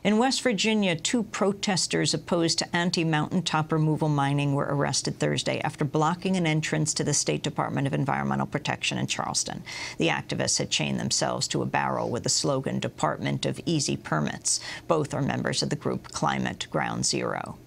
In West Virginia, 2 protesters opposed to anti-mountaintop removal mining were arrested Thursday after blocking an entrance to the State Department of Environmental Protection in Charleston. The activists had chained themselves to a barrel with the slogan, "Department of Easy Permits." Both are members of the group Climate Ground Zero.